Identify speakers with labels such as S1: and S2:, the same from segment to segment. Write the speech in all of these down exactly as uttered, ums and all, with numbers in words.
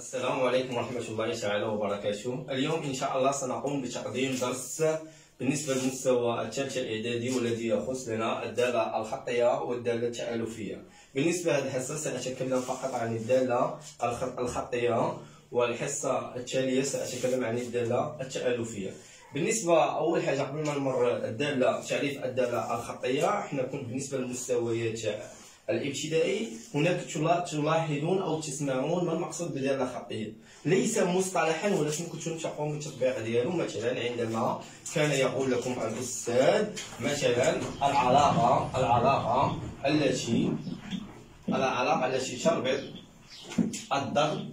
S1: السلام عليكم ورحمة الله تعالى وبركاته. اليوم إن شاء الله سنقوم بتقديم درس بالنسبة للمستوى الثالث الإعدادي والذي يخص لنا الدالة الخطية والدالة التآلفية. بالنسبة لهذه الحصة سأتكلم فقط عن الدالة الخطية، والحصة التالية سأتكلم عن الدالة التآلفية. بالنسبة أول حاجة قبل ما نمر الدالة تعريف الدالة الخطية، احنا كنا بالنسبة للمستويات الابتدائي هناك تلاحظون أو تسمعون ما المقصود بالدالة الخطية. ليس مصطلحا ولكن كنتم تقومون بالتطبيق ديالو. مثلا عندما كان يقول لكم الأستاذ مثلا العلاقة العلاقة التي العلاقة التي تربط الضغط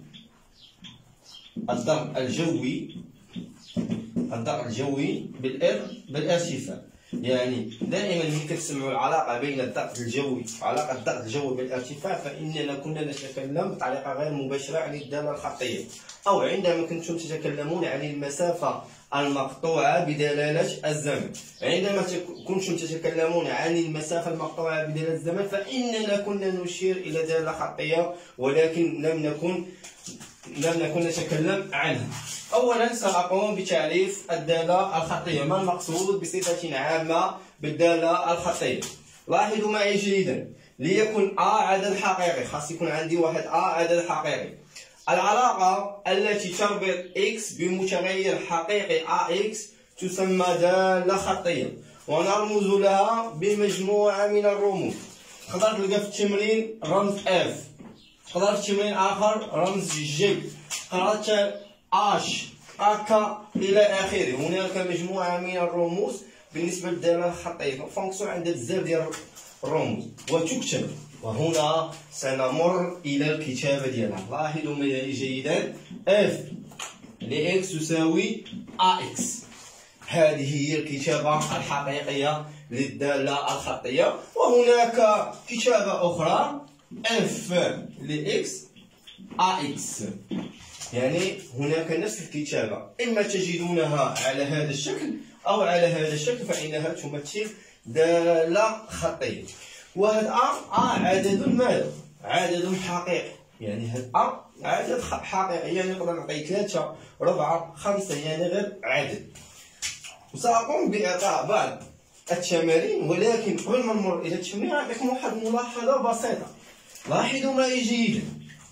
S1: الضغط الجوي الضغط الجوي بالارتفاع. يعني دائما ملي كتسمعوا العلاقه بين الضغط الجوي علاقه الضغط الجوي بالارتفاع، فاننا كنا نتكلم بطريقه غير مباشره عن الداله الخطيه. او عندما كنتم تتكلمون عن المسافه المقطوعه بدلاله الزمن، عندما كنتم تتكلمون عن المسافه المقطوعه بدلاله الزمن فاننا كنا نشير الى داله خطيه، ولكن لم نكن لم نكن نتكلم عنها. أولا سأقوم بتعريف الدالة الخطية. ما المقصود بصفة عامة بالدالة الخطية؟ لاحظوا معي جيدا. ليكن A عدد حقيقي، خاص يكون عندي واحد A عدد حقيقي. العلاقة التي تربط X بمتغير حقيقي A X تسمى دالة خطية، ونرمز لها بمجموعة من الرموز. تقدر تلقى في التمرين رمز F، تقدر في تمرين آخر رمز جي، قرأت اش اكا الى اخره. هناك مجموعه من الرموز بالنسبه للداله الخطيه. فونكسيون عندها بزاف ديال الرموز وتكتب، وهنا سنمر الى الكتابه ديالها. لاحظوا معي جيدا. اف لاكس تساوي اكس، هذه هي الكتابه الحقيقيه للداله الخطيه. وهناك كتابه اخرى اف لاكس اكس، يعني هناك نفس الكتابة، إما تجدونها على هذا الشكل أو على هذا الشكل، فإنها تمثل دالة خطية. وهذا أ عدد ماذا؟ عدد حقيقي، يعني هذا أ عدد حقيقي، يعني نقدر نعطي ثلاثة ربعة خمسة، يعني غير عدد. وسأقوم بإعطاء بعض التمارين، ولكن قبل ما نمر إلى التمرين أعطيكم واحد الملاحظة بسيطة. لاحظوا معي جيدا.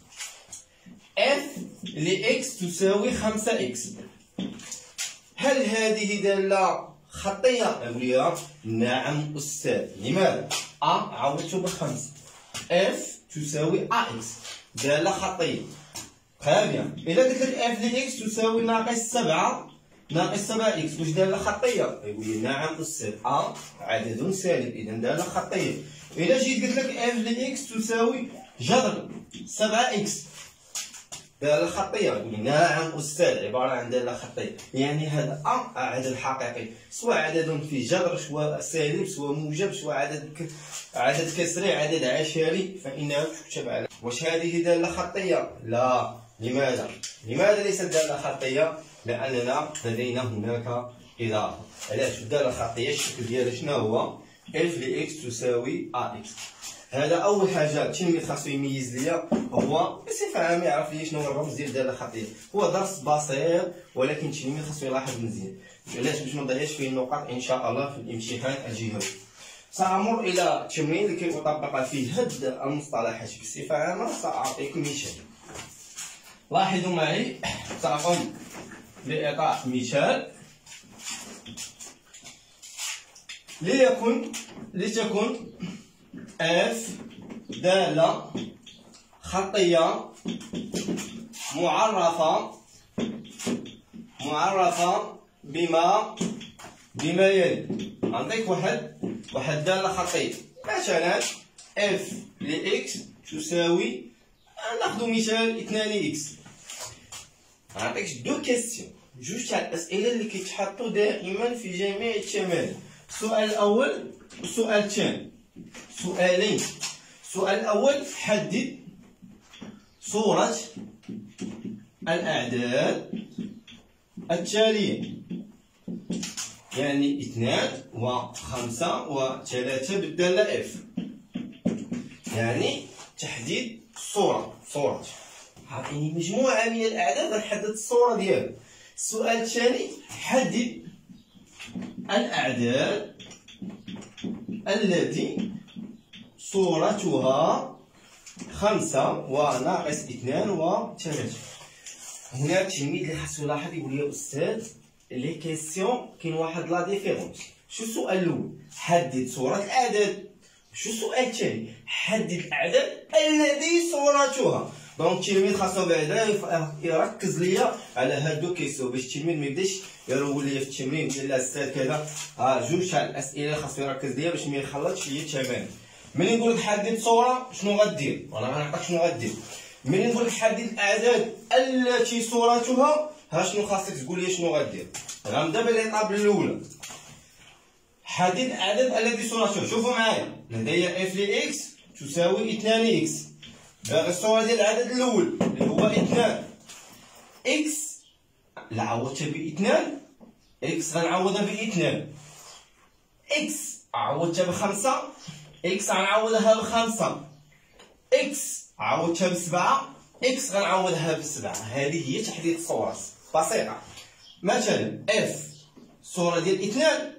S1: f لإكس تساوي خمسة إكس، هل هذه دالة خطية؟ أقول لها نعم أستاذ. لماذا؟ أ عوضته بخمسة، f تساوي أكس، دالة خطية. خابية. إذا قلت لك f لإكس تساوي ناقص سبعة ناقص سبعة إكس، واش دالة خطية؟ يقول لي نعم أستاذ، أ عدد سالب، إذا دالة خطية. إذا جيت قلت لك f لإكس تساوي جذر سبعة إكس، دالة خطية. يقول نعم أستاذ، عبارة عن دالة خطية. يعني هذا أ عدد حقيقي، سواء عدد فيه جذر، سواء سالب، سواء موجب، سواء عدد ك... عدد كسري، عدد عشري، فإنها تكتب على. واش هذه دالة خطية؟ لا. لماذا؟ لماذا ليست دالة خطية؟ لأننا لدينا هناك إضافة. علاش؟ الدالة الخطية الشكل ديالها شنو هو؟ اف لإكس تساوي أ إكس. هذا أول حاجة التلميذ خاصو يميز ليا، هو بصفة عامة يعرف لي شنو هو الرمز ديال الدالة الخطية. هو درس بسيط ولكن التلميذ خاصو يلاحظ مزيان. علاش؟ باش ما نضيعش فيه النقاط إن شاء الله في الامتحان الجهوي. سأمر إلى تمرين لكي أطبق فيه هاد المصطلحات بصفة عامة. سأعطيكم مثال. لاحظوا معي، سأقوم بإعطاء مثال. ليكن لتكن f دالة خطية معرفة معرفة بما بما يلي. نعطيك واحد واحد دالة خطية، مثلا f لإكس تساوي، ناخذ مثال اثنان إكس. نعطيك دو كيستيون، جوج تاع الأسئلة اللي كيتحطوا دائما في جميع التمارين. السؤال الأول والسؤال الثاني، سؤالين. السؤال الأول، حدد صورة الأعداد التالية، يعني اثنان وخمسة وثلاثة بالدالة F، يعني تحديد صورة صورة عطيني مجموعة من الأعداد غنحدد الصورة ديالها. السؤال الثاني حدد الأعداد التي صورتها خمسة وناقص اثنان وثلاثة. هنا التلميذ اللي خاصو يلاحظ يقول لي أستاذ لي كيسيون كاين واحد لا ديفيرونس. شو السؤال الأول؟ حدد صورة الأعداد. شو السؤال الثاني؟ حدد الأعداد التي صورتها. دونك التلميذ خاصو بعدا يركز ليا على هادو كيسيون باش التلميذ ما يبداش يروج ليا في التمرين ديال الاستاذ كذا ها جوج تاع الاسئله خاصو يركز ليا باش ما يخلطش ليا التمارين. ملي نقول لك حدد صوره شنو غدير؟ انا غنعطيك شنو غدير. ملي نقول لك حدد الاعداد التي صورتها ها شنو خاصك تقول لي شنو غدير. غنبدا بالاطابه الاولى. حدد الاعداد التي صورتها. شوفوا معايا لدي اف ل اكس تساوي اثنان اكس. باغي الصوره ديال العدد الاول اللي هو اثنان اكس. لا عوضتها باثنان اكس غنعوضها باثنان. اكس عوضتها بخمسة اكس غنعوضها بخمسة. اكس عوضتها بسبعة اكس غنعوضها بسبعة. هذه هي تحديد الصورات بسيطة. مثلا اف الصورة ديال اثنان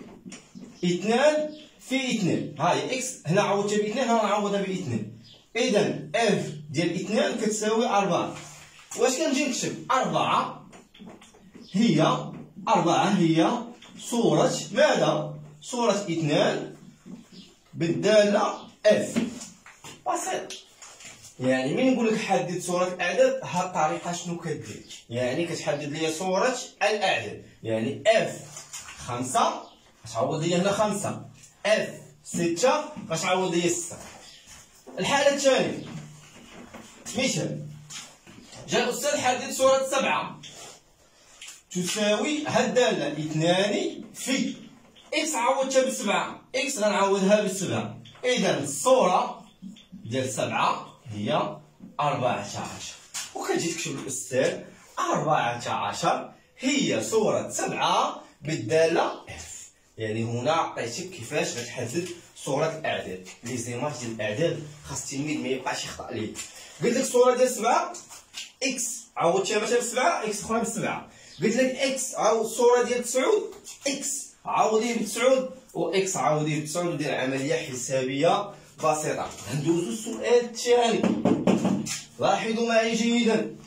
S1: اثنان في اثنان. هاي اكس هنا عوضتها باثنان هنا نعوضها باثنان. اذا اف ديال اثنان كتساوي أربعة. واش كنجي نكتب أربعة هي أربعة هي صورة ماذا؟ صورة اثنان بالدالة اف. بسيط. يعني ملي نقول لك حدد صورة الأعداد هاد الطريقة شنو كدير؟ يعني كتحدد لي صورة الأعداد. يعني اف خمسة غتعوض لي هنا خمسة. اف ستة غتعوض لي ستة. الحالة الثانية مثال جا الأستاذ حدد صورة سبعة تساوي هاد الدالة اثنان في اكس عوضتها بسبعة اكس غنعوضها بسبعة. إذا الصورة ديال سبعة هي أربعة عشر. وكتجي تكتب الأستاذ أربعة عشر هي صورة سبعة بالدالة اف. يعني هنا عطيتك كيفاش غتحدد صورة الأعداد. لي زيماج ديال الأعداد خاص التلميذ ما يبقاش يخطأ ليه. قلت لك الصورة ديال سبعة اكس عوضتها مثلا بسبعة اكس اخرى بسبعة. قلت لك اكس عاود الصورة ديال تسعود اكس عوضيه بتسعود و اكس عوضيه بتسعود ودير عملية حسابية بسيطة. ندوزو السؤال الثاني. لاحظوا معي جيدا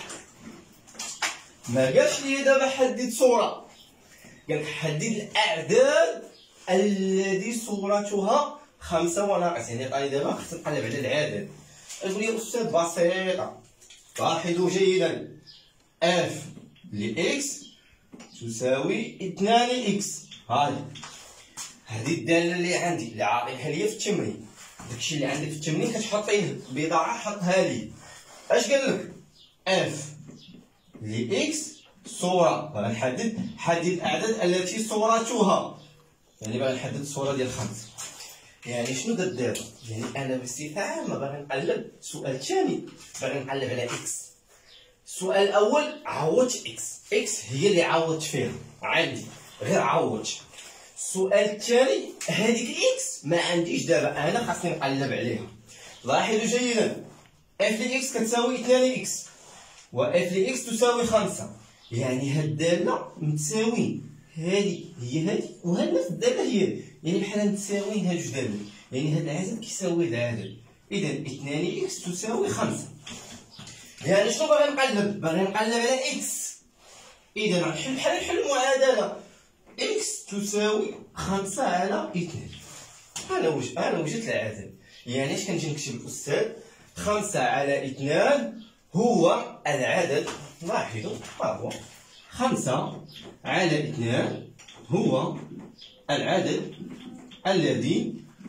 S1: ما قالش لي دابا حدد صورة قالك حدد الأعداد الذي صورتها خمسة وناقص. يعني قال لي دابا خصك نقلب على العدد. يقول لي أستاذ بسيطة. لاحظوا جيدا اف لإكس تساوي اثنان اكس. هاهي هذه الدالة اللي عندي اللي عاطيها ليا في التمرين. داكشي اللي عندك في التمرين كتحطيه بضاعة حطها لي. اش قال لك؟ اف لإكس صورة باغي نحدد حدد الأعداد التي صورتها. يعني باغي نحدد الصورة ديال خمسة. يعني شنو درت دابا؟ يعني أنا بصفة عامة باغي نقلب. السؤال الثاني باغي نقلب على إكس. السؤال الأول عوضت إكس. إكس هي اللي عوضت فيها عندي غير عوضت. السؤال الثاني هذيك إكس ما عنديش دابا أنا خاصني نقلب عليها. لاحظوا جيدا اف لإكس كتساوي اثنان اكس و اف لإكس تساوي خمسة. يعني هاد الدالة متساويين. هادي هي هادي وهاد نفس الدالة هي يعني بحال متساويين هاد جوج دالات. يعني هاد العدد كيساوي هاد العدد. إذا اثنان اكس تساوي خمسة. يعني شنو باغي نقلب؟ باغي نقلب على اكس. إذا نحل بحال نحل معادلة اكس تساوي خمسة على اثنان. أنا وجدت أنا وجدت العدد. يعني اش كنجي نكتب الأستاذ؟ خمسة على اثنان هو العدد. لاحظوا ها هو خمسة على اثنان هو العدد الذي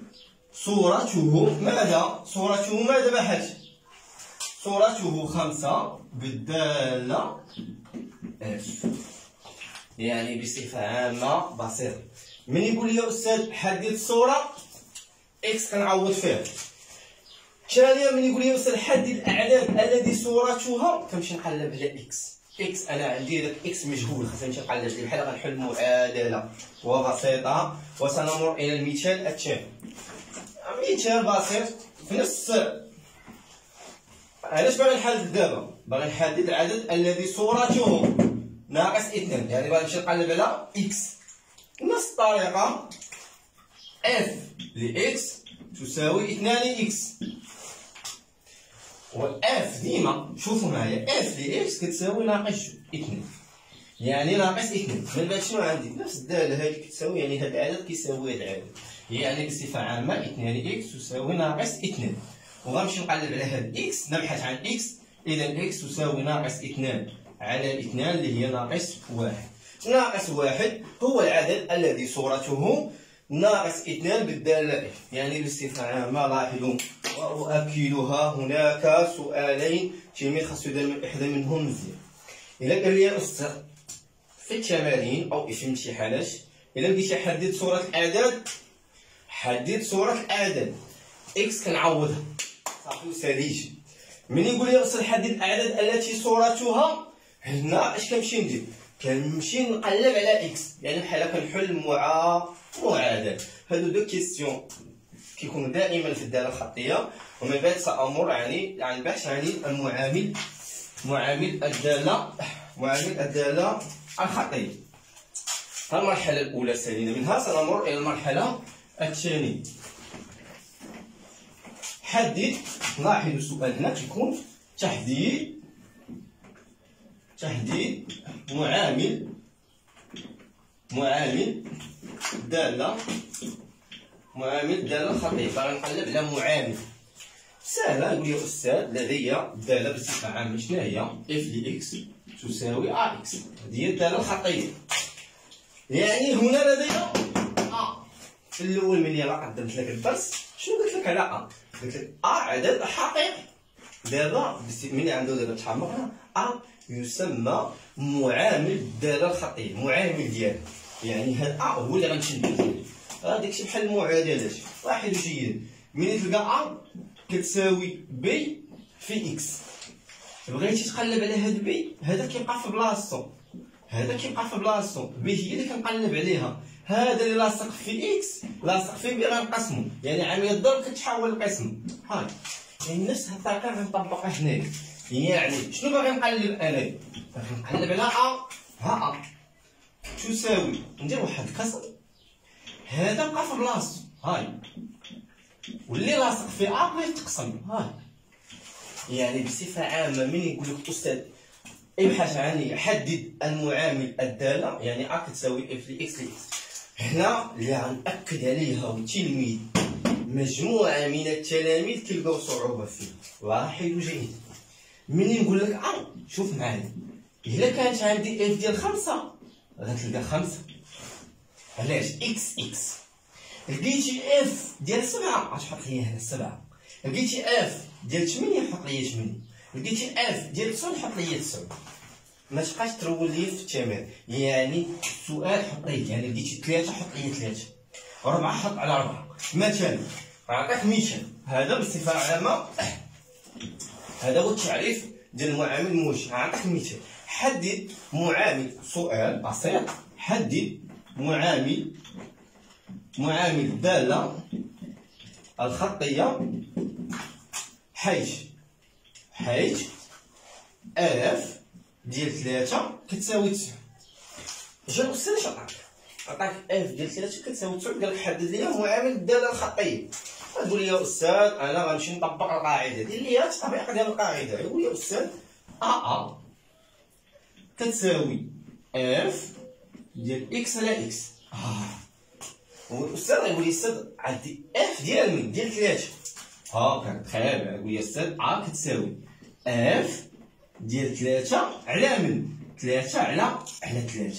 S1: صورته ماذا؟ صورته ماذا بحث؟ صورته خمسة بالدالة اف. يعني بصفة عامة بسيطة. من يقول لي يا أستاذ حدد الصورة اكس كنعوض فيها. ثانيا من يقول لي يا أستاذ حدد الأعداد الذي صورتها كنمشي نقلب على اكس. اكس أنا عندي داك اكس مجهول خاصني نمشي نقلب عليه بحال غنحل معادلة وبسيطة. وسنمر إلى المثال الثاني. مثال بسيط في نفس علاش باغي نحدد دابا؟ باغي نحدد العدد الذي صورته ناقص اثنان، يعني باغي نمشي نقلب على اكس. نفس الطريقة اف لإكس تساوي اثنان إكس، و اف ديما شوفوا معايا اف لإكس كتساوي ناقص اثنان، يعني ناقص اثنان. من بعد شنو عندي؟ نفس الدالة هادي كتساوي، يعني هاد العدد كيساوي هاد العدد، يعني بصفة عامة اثنان إكس تساوي ناقص اثنان. وغنمشي نقلب على هاد إكس، نبحث عن إكس، إذا إكس تساوي ناقص اثنان على اثنان اللي هي ناقص واحد. ناقص واحد هو العدد الذي صورته ناقص اثنان بالدالة اف، يعني بصفة عامة لاحظوا وأؤكدها هناك سؤالين تلميذ خاصو يدير إحدى منهم مزيان. إلا قال لي أستاذ في التمارين أو في الامتحانات إلا بديتي حدد صورة الأعداد، حدد صورة الأعداد إكس كنعوضها صافي وساليجي. من يقول لي أستاذ حدد الأعداد التي صورتها، هنا اش كنمشي ندير؟ كنمشي نقلب على اكس، يعني بحال كنحل مع معادل. هادو دو كيسيون كيكونوا دائما في الداله الخطيه، ومن بعد سامر يعني عن البحث عن المعامل معامل الداله معامل الداله الخطيه. المرحله الاولى سالينا منها، سنمر الى المرحله الثانيه. حدد، لاحظوا السؤال هنا كيكون تحديد تحديد معامل معامل دالة معامل دالة خطية. باغي نقلب على معامل سهلة. نقول يا أستاذ لدي دالة بصفة عامة، شنو هي؟ اف لإكس تساوي أ إكس، هذه هي الدالة الخطية. يعني هنا لدي أ. في الأول ملي راه قدمت لك الدرس شنو قلت لك على أ؟ قلت لك أ عدد حقيقي. دابا ملي عنده دابا تحمقنا أ يسمى معامل الدالة الخطية، معامل ديالها، يعني هاد أ هو اللي غنمشي ندير. راه داكشي بحال المعادلات. لاحظوا جيدا، ملي تلقى أ كتساوي بي في إكس، بغيتي تقلب على هاد بي، هذا كيبقى في بلاصتو، هذا كيبقى في بلاصتو، بي هي اللي كنقلب عليها. هذا اللي لاصق في إكس لاصق في بي غنقسمو، يعني عملية الضرب كتحول لقسم. هاي يعني نفس هاد الطريقة غنطبقها هنايا. يعني شنو باغي نقلب انايا؟ باغي نقلب على ا. ها ا تساوي، ندير واحد الكسر، هذا بقى في بلاصتو هاي، واللي لاصق في ا بغا يتقسم هاي. يعني بصفة عامة من يقول لك أستاذ ابحث عن حدد المعامل الدالة، يعني ا كتساوي اف لإكس لإكس، هنا اللي غنأكد عليها والتلميذ مجموعة من التلاميذ كيلقاو صعوبة فيها. لاحظوا جيدا، مني نقول لك ا شوف معايا، إلا كانت عندي اف ديال خمسة غتلقى خمسة. علاش؟ اكس اكس. لقيتي اف ديال سبعة غتحط ليا هنا سبعة، لقيتي اف ديال ثمانية حط ليا ثمانية، لقيتي اف ديال تسعة حط ليا تسعة. ما تبقاش ترول ليا في التمارين، يعني السؤال حط ليا، يعني لقيتي ثلاثة حط ليا ثلاثة، أربعة حط على أربعة. مثلا عطاك مثال، هذا بصفة عامة هذا هو التعريف ديال المعامل الموجه. عطاك مثال، حدد معامل، سؤال بسيط، حدد معامل معامل الدالة الخطية حيث حيث اف ديال ثلاثة كتساوي تسعة. جا الأستاذ اش عطاك؟ عطاك اف ديال ثلاثة كتساوي تسعة، قالك حدد لي معامل الدالة الخطية. تقول لي يا أستاذ أنا غنمشي نطبق القاعدة، دير لي التطبيق ديال القاعدة. يقول لي يا أستاذ أ أ كتساوي اف ديال إكس على إكس. آه والأستاذ يقول لي أستاذ عندي اف ديال من؟ ديال ثلاثة. هاكا تخيل، يقول لي أستاذ أ كتساوي اف ديال ثلاثة على من؟ ثلاثة على على ثلاثة.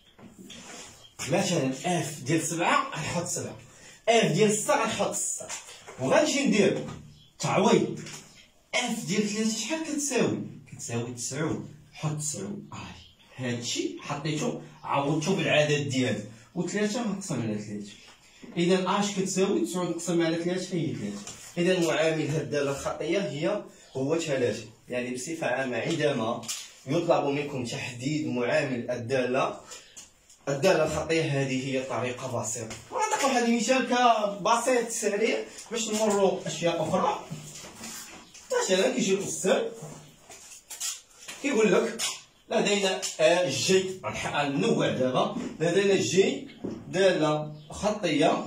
S1: مثلا اف ديال سبعة غنحط سبعة، اف ديال ستة غنحط ستة، وغنمشي ندير تعويض. اف ديال ثلاثة شحال كتساوي؟ كتساوي تسعة، حط تسعة. آه هادشي حطيتو عوضتو بالعدد ديالو، وثلاثة مقسم على ثلاثة. إذا اش كتساوي تسعة مقسم على ثلاثة هي ثلاثة. إذا معامل هاد الدالة الخطية هي هو ثلاثة. يعني بصفة عامة عندما يطلب منكم تحديد معامل الدالة الدالة الخطية، هذه هي طريقة بسيطة. ونعطيك واحد المثال بسيط سريع باش نمروا أشياء أخرى. مثلا كيجي الاستاذ كيقول لك لدينا جي، غنوع دابا، لدينا جي دالة خطية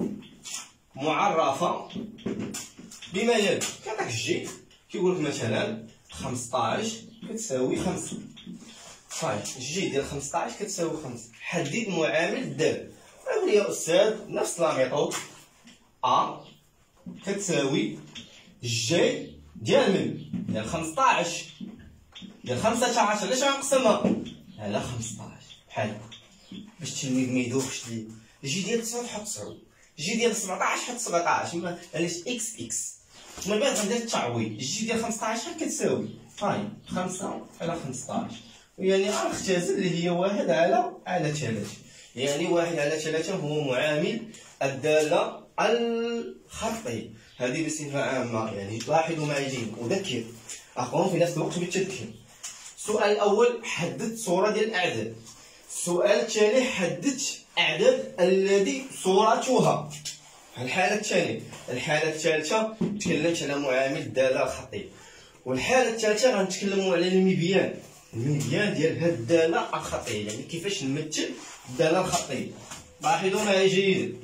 S1: معرفة بما يلي. كيعطيك الجي كيقول لك مثلا خمسطاش كتساوي خمسة. طيب الجي ديال خمسطاش كتساوي خمسة، حدد معامل الدالة. نقول يا استاذ نفس لا ميثود ا كتساوي جي ديال من ديال خمسطاش ديال خمسة عشر. علاش غنقسمها على خمسطاش بحال هكا باش التلميذ ما يدوخش ليا. جي ديال تسعة حط تسعة، جي ديال سبعطاش حط سبعطاش، علاش اكس اكس. من بعد غندير التعويض، الجي ديال خمسطاش كتساوي هاي خمسة على خمسطاش، يعني غنختزل اللي هي واحد على على ثلاثة. يعني واحد على ثلاثة هو معامل الدالة الخطية. هذه بصفة عامة. يعني لاحظوا معي جيد وذكر أقوم في نفس الوقت بالتذكير. السؤال الأول حدد صورة ديال الأعداد. السؤال الثاني حدد أعداد الذي صورتها. الحالة الثانية. الحالة الثالثة تكلمت على معامل الدالة الخطية. والحالة الثالثة غنتكلموا على المبيان. المبيان ديال هاد الدالة الخطية، يعني كيفاش نمثل الدالة الخطية. لاحظوا معي جيدا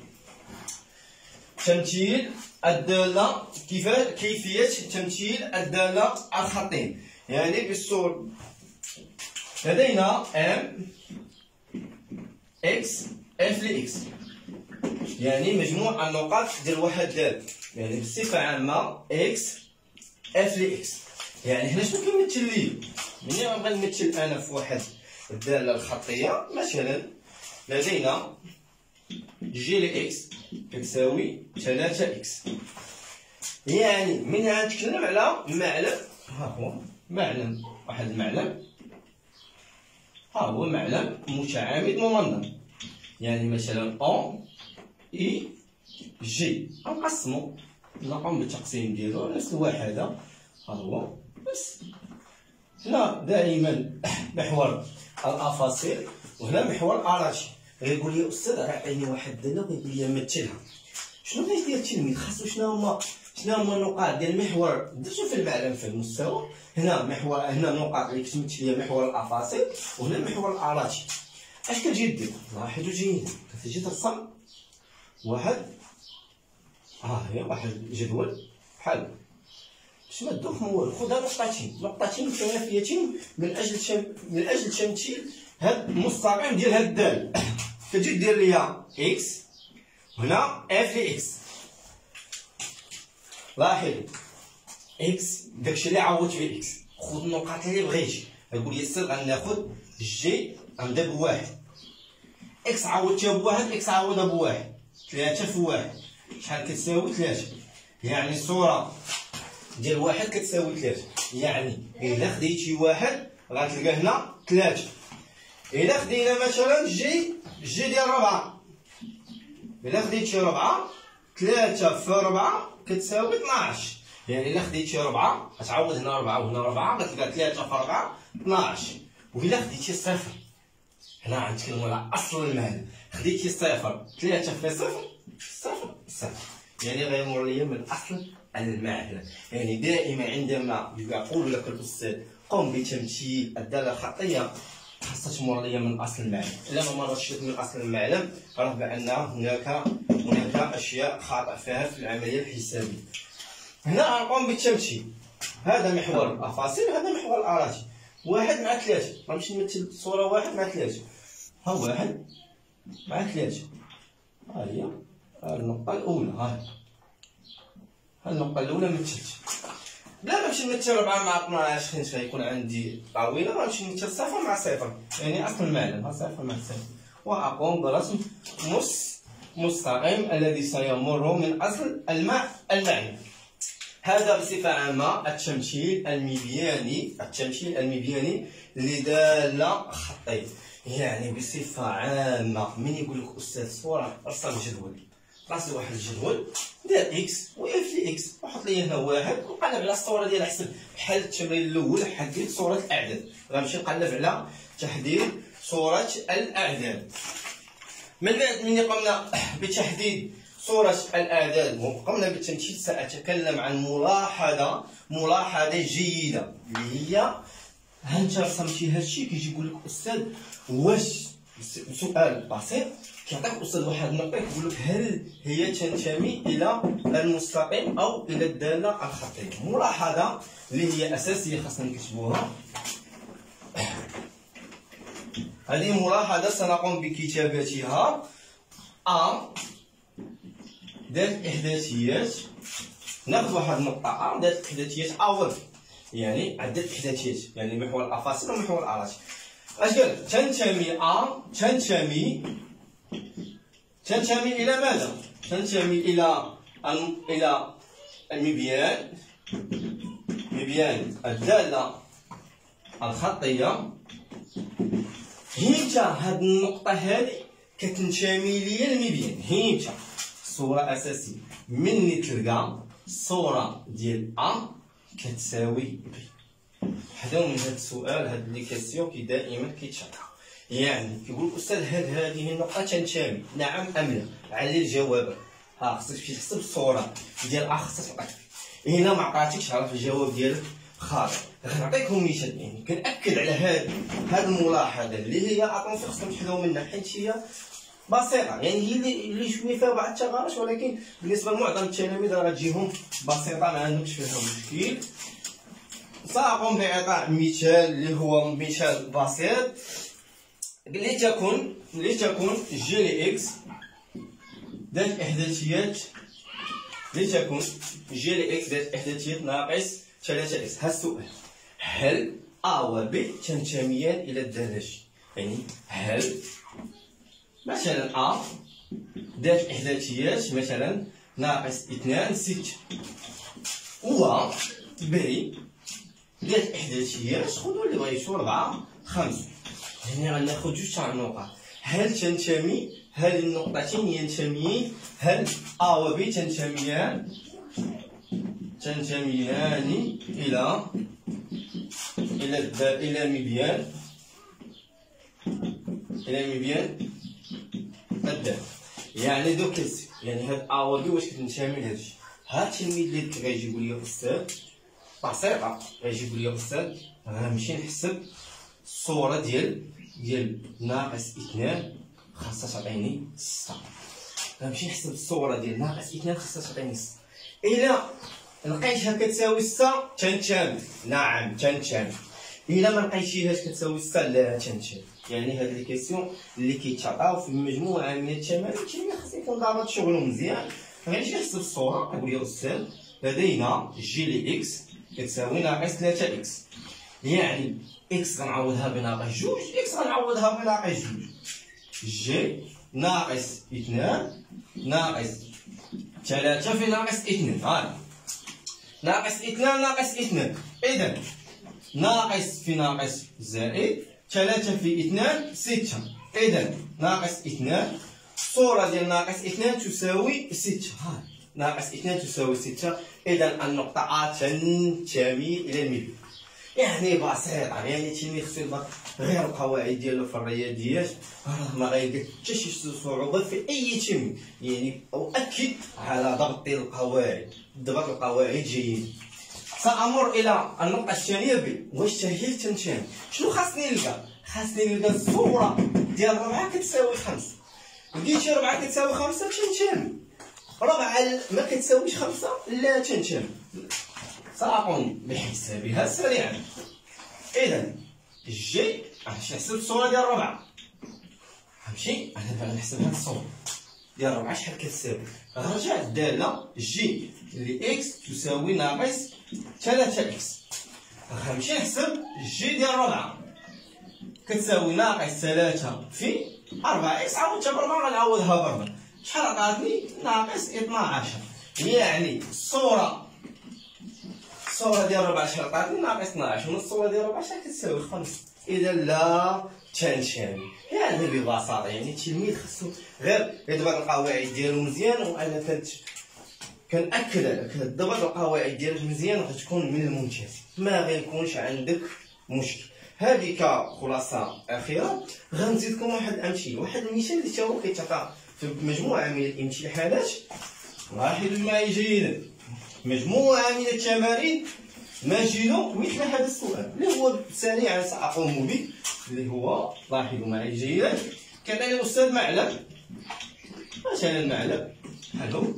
S1: تمثيل الدالة، كيفاش كيفية تمثيل الدالة الخطية. يعني بالصورة لدينا ام اكس اف لاكس، يعني مجموع النقاط ديال واحد دالة. يعني بصفة عامة اكس اف لاكس. يعني هنا شنو كيمثل لي؟ ملي غنبغي نمثل انا في واحد الدالة الخطية، مثلا لدينا جي لاكس كتساوي ثلاثة اكس. يعني من غنتكلم على معلم، ها هو معلم، واحد المعلم، ها هو معلم متعامد ممنظم. يعني مثلا اون اي جي غنقسمو، نقوم بالتقسيم ديالو نفس الوحدة. ها هو بس هنا دائما محور الافاصيل وهنا محور الاراتي. غيقول لي استاذ راه عطيني واحد الداله ويقول لي مثلها. شنو غيدير التلميذ؟ خاصو شنو هما شنو هما النقاط ديال المحور. درتو في المعلم في المستوى. هنا محور، هنا النقاط اللي كتمثل لي محور الافاصيل وهنا محور الاراتي. اش كتجي دير؟ لاحظوا جيدا كتجي ترسم واحد ها هي واحد الجدول بحال باش ما تدوخ من والو. خذها نقطتين نقطتين متوافيتين من اجل شم... من اجل تمثيل هاد المستقيم ديال هاد الدال. كتجي دير ليها اكس هنا اف اكس. لاحظ اكس داكشي اللي عوضت فيه اكس. خذ النقاط اللي بغيتي. يقول لي السر غناخذ جي غنبدا بواحد، اكس عوضتها بواحد، اكس عوضها بواحد، ثلاثة في واحد شحال كتساوي ثلاثة. يعني الصورة ديال واحد كتساوي ثلاثة. يعني إلا خديتي واحد غتلقى هنا ثلاثة. إلا خدينا مثلا جي جي ديال ربعة، إلا خديتي ربعة ثلاثة في ربعة كتساوي اثناش. يعني إلا خديتي ربعة غتعوض هنا ربعة وهنا ربعة غتلقى ثلاثة في ربعة اثناش. وإلا خديتي صفر، هنا غنتكلمو على أصل المعنى، خديتي صفر ثلاثة في صفر صفر صفر. يعني غيمر ليا من أصل المعادلة. يعني دائما عندما يقول لك الأستاذ قم بتمثيل الدالة الخطية خاصها تمر ليا من أصل المعلم. إلا ما مرتش من أصل المعلم راه بأن هناك هناك أشياء خاطئة فيها في العملية الحسابية. هنا غنقوم بالتمثيل. هذا محور الأفاصيل وهذا محور الأراتي. واحد مع ثلاثة، غنمشي نمثل الصورة واحد مع ثلاثة. ها واحد مع ثلاثة، ها هي النقطة الأولى. ها ها النقطة الأولى مثلت. بلا ما نمشي نمثل ربعة مع اثناش حيت غيكون عندي طاولة، غنمشي نمثل صفر مع صفر، يعني أصل المعلم. ها صفر مع صفر. وأقوم برسم مس مستقيم الذي سيمر من أصل الماء المعني. هذا بصفة عامة التمثيل المبياني، التمثيل المبياني لدالة خطية. يعني بصفة عامة من يقول لك أستاذ صورة ارسم جدول، راسل واحد الجدول ديال اكس و اف لي اكس وحط لي هنا واحد وقلب على الصورة ديال حسب بحال التمرين الأول حدد صورة الأعداد. غنمشي نقلب على تحديد صورة الأعداد. من بعد ملي قمنا بتحديد صورة الأعداد. قبل بالتمثيل سأتكلم عن ملاحظة ملاحظة جيدة اللي هي هانت رسمتي هادشي كيجي يقول لك أستاذ واش سؤال بسيط كيعطيك الأستاذ واحد النقطة كيقول لك هل هي تنتمي إلى المستقيم أو إلى الدالة الخطية. ملاحظة اللي هي أساسية خاصنا نكتبوها. هذه ملاحظة سنقوم بكتابتها. أ ذات إحداثيات، ناخذ واحد النقطة أ ذات إحداثيات أول، يعني عدة إحداثيات، يعني محور الأفاصيل ومحور الأراتي. اش قال؟ تنتمي أ تنتمي تنتمي إلى ماذا؟ تنتمي إلى إلى المبيان مبيان الدالة الخطية. هيمتا هاد النقطة هادي كتنتمي ليا المبيان. هيمتا صورة أساسية مني تلقى الصورة ديال أ كتساوي بي. حداو من هاد السؤال، هاد لي كيسيون كي دائما كيتشرح، يعني كيقول الأستاذ هاد هذه النقطة تنتمي نعم أم لا؟ علي الجواب. ها خصك تمشي تحسب الصورة ديال أ خصك تعطيك. هنا ما عطاتكش عرف الجواب ديالك خاطئ. غنعطيكم مثال، يعني كنأكد على هاد هاد الملاحظة اللي هي أطونسيون خصكم تحذروا منها حيت هي بسيطة، يعني هي اللي اللي شويه فيها بعض التغارش، ولكن بالنسبة لمعظم التلاميذ راه غتجيهم بسيطة ما عندهمش فيها مشكل. سأقوم بإعطاء مثال اللي هو مثال بسيط. لتكن لتكن جي لإكس ذات إحداثيات لتكن جي لإكس ذات إحداثيات ناقص ثلاثة إكس. ها السؤال: هل أ و ب تنتميان إلى الدالة ج؟ يعني هل مثلا أ ذات إحداثيات مثلا ناقص اثنان ستة، و ب ذات إحداثيات خذوا اللي بغيتو أربعة خمسة. هنا غناخد جوج تاع النقط. هل تنتمي هل النقطتين ينتميين؟ هل أ و ب تنتميان تنتميان إلى إلى إلى مبيان إلى مبيان الدالة. يعني دوك يعني هاد أ و ب واش كتنتمي لهادشي. ها التلميذ اللي غيجي يقول لي أستاذ بسيطة، غيجي يقول لي أستاذ غنمشي نحسب الصورة ديال ديال ناقص اثنان خاصها تعطيني ستة. غنمشي نحسب الصورة ديال ناقص اثنان خاصها تعطيني ستة. إلا لقيتها كتساوي ستة تنتمي، نعم تنتمي. إلا ما لقيتيهاش كتساوي ستة لا تنتمي. يعني هاد لي كيسيون اللي كيتعطاو في مجموعة من التمارين التلميذ خاص يكون ضابط شغلو مزيان. غنمشي نحسب الصورة نقول يا أستاذ لدينا جي لإكس كتساوي ناقص ثلاثة إكس، يعني إكس غنعوضها بناقص جوج، إكس غنعوضها بناقص جوج. جي ناقص اثنان ناقص ثلاثة في ناقص اثنان. هاي ناقص اثنان ناقص اثنان، إذا ناقص في ناقص زائد ثلاثة في اثنان ستة، إذا ناقص اثنان. الصورة ديال ناقص اثنان تساوي ستة. هاي ناقص اثنان تساوي ستة، إذا النقطة أ تنتمي إلى المبيان. يعني بسيطة، يعني التلميذ خصو يضبط غير القواعد ديالو في الرياضيات، راه ما غايلقى حتى شي صعوبة في أي تلميذ. يعني أؤكد على ضبط القواعد، ضبط القواعد جيد. سأمر إلى النقطة الثانية ب، واش هي تنتمي؟ شنو خاصني نلقى؟ خاصني نلقى الصورة ديال ربعة كتساوي خمسة. لقيتي ربعة كتساوي خمسة تنتمي، ربعة ما كتساويش خمسة لا تنتمي. سأقوم بحسابها سريعا. إذا جي غنمشي نحسب الصورة ديال ربعة، غنمشي أنا نحسب هاد الصورة ديال ربعة شحال كتساوي. غنرجع الدالة جي لإكس تساوي ناقص ثلاثة إكس، غنمشي نحسب جي ديال ربعة كتساوي ناقص ثلاثة في أربعة إكس، عاودتها بربعة غنعوضها بربعة، شحال عطاتني؟ ناقص اثنا عشر. يعني الصورة الصورة ديال ربعة شحال عطاتني؟ ناقص اثنا عشر، والصورة ديال ربعة شحال كتساوي؟ خمسة. إذا لا تنتمي. يعني ببساطة يعني التلميذ خصو غير يضبط القواعد ديالو مزيان، وأنا كنت كنأكد على ضبط القواعد ديالك مزيان غتكون من الممتاز، ما غيكونش عندك مشكل. هذه كخلاصة أخيرة. غنزيدكم واحد الأمثلة، واحد المثال اللي تا هو كيتعطى فمجموعة من الامتحانات لاحظوا معي جيدا، مجموعة من التمارين ماجد مثل هذا السؤال اللي هو سريعا سأقوم به، اللي هو لاحظوا معي جيدا. كان لنا أستاذ معلم، مثلا معلم هلو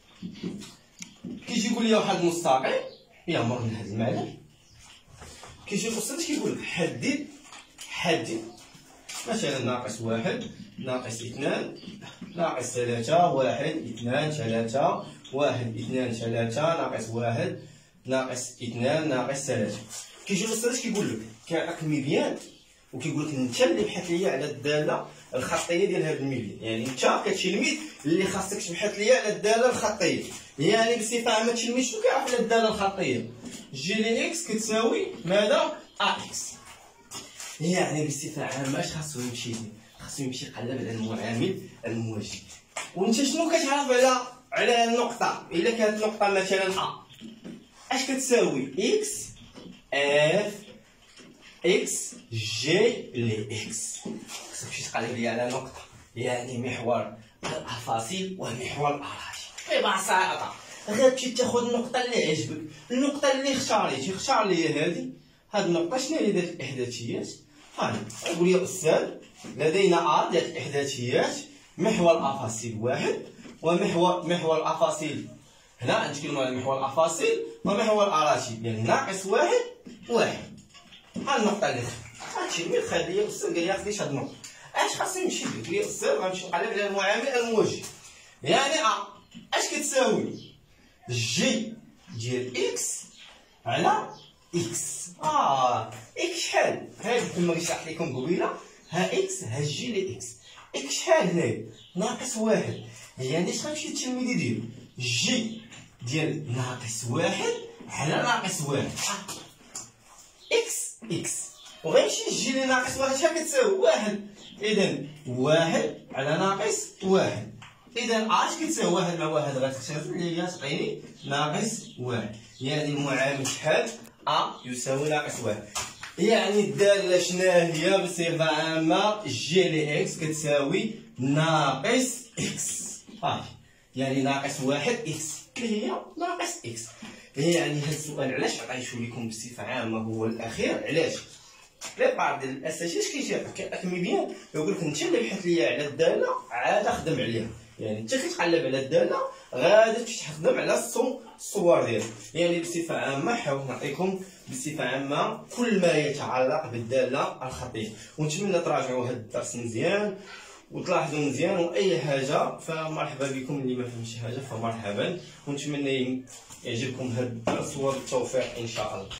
S1: كيجي يقول لي واحد المستقيم يامر من هذا المعلم، كيجي الأستاذ كيقول لك حدد حدد مثلا ناقص واحد ناقص اثنان ناقص ثلاثة واحد اثنان ثلاثة واحد اثنان ثلاثة ناقص واحد ناقص اثنان ناقص ثلاثة. كيجي الأستاذ كيقول لك كيعطيك ميديان وكيقول لك انت اللي بحث ليا على الدالة الخطية ديال هذا الميديان، يعني انت كتلميذ اللي خاصك تبحث ليا على الدالة الخطية. يعني بصفة عامة التلميذ شنو كيعرف على الدالة الخطية؟ جي لي اكس كتساوي ماذا؟ ا اكس. يعني بصفة عامة اش خاصو يمشي يدير؟ خاصو يمشي يقلب على المعامل المواجه. وانت شنو كتعرف على على النقطة؟ إلا كانت النقطة مثلا ا اش كتساوي؟ اكس اف اكس جي ل اكس. خاصك تمشي تقلب لي على نقطة، يعني محور الأفاصيل ومحور الأراضي. ببساطة غتمشي تاخد النقطة اللي عجبك، النقطة اللي اختاريتي. اختار لي هذه هاد النقطة. شنو هي ذات الإحداثيات؟ هاني قول يا أستاذ لدينا ا ذات الإحداثيات محور الأفاصيل واحد ومحور محور الأفاصيل هنا نتكلموا على محور الأفاصيل ومحور الأراضي، يعني ناقص واحد واحد. ها النقطة اللي هادشي ملي خد ليا الأستاذ قال لي خديش هاد النقطة، اش خاصني نمشي ندير؟ قال لي الأستاذ غنمشي نقلب على المعامل الموجه. يعني ا اش كتساوي؟ جي ديال اكس على اكس. اه اكس شحال؟ هادي كما شرحت لكم قبيله، ها اكس ها جي ل اكس. اكس شحال هنايا؟ ناقص واحد. يعني اش غنمشي التلميذ يدير؟ جي ديال ناقص واحد على ناقص واحد. اكس اكس وغيمشي الجي اللي ناقص واحد شحال كتساوي؟ واحد. اذا واحد على ناقص واحد. اذا اش كتساوي؟ واحد مع واحد غتختلف اللي هي تعطيني ناقص واحد. يعني المعامل شحال؟ ا يساوي ناقص واحد. يعني الدالة شناهي هي بصفة عامة؟ جي ل اكس كتساوي ناقص اكس. اه يعني ناقص واحد اكس اللي هي ناقص اكس. يعني هاد السؤال علاش عطيتو لكم بصفة عامة هو الأخير؟ علاش؟ لا بعض الأساتذة كيجي كيعطيك ميديان يقول لك انت اللي بحث ليا على الدالة عاد خدم عليها. يعني انت كتقلب على الدالة غادي تمشي تخدم على الصور ديالها. يعني بصفة عامة حاولت نعطيكم بصفة عامة كل ما يتعلق بالدالة الخطية، ونتمنى تراجعوا هذا الدرس مزيان وتلاحظوا مزيان، واي حاجه فمرحبا بكم. اللي ما فهمش حاجه فمرحبا، ونتمنى يعجبكم هذا الدرس وبالتوفيق ان شاء الله.